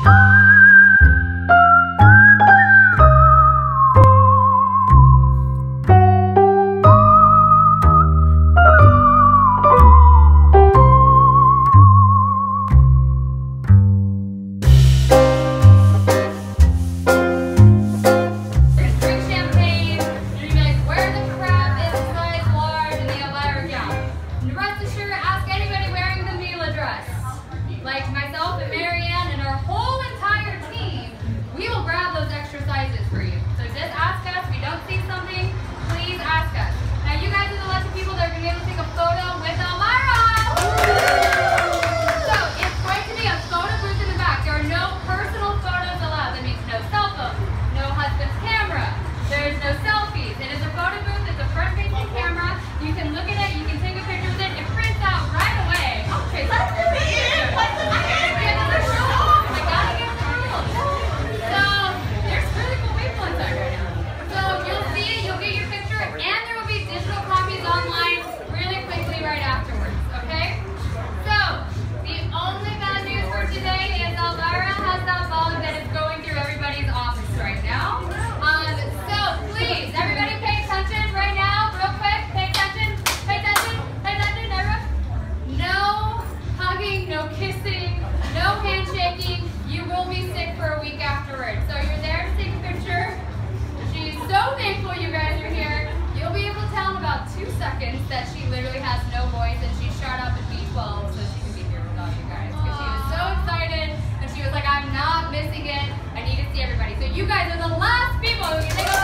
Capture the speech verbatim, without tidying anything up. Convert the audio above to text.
That she literally has no voice and she shot up at B twelve so she could be here with all you guys because she was so excited and she was like, I'm not missing it. I need to see everybody. So you guys are the last people who can take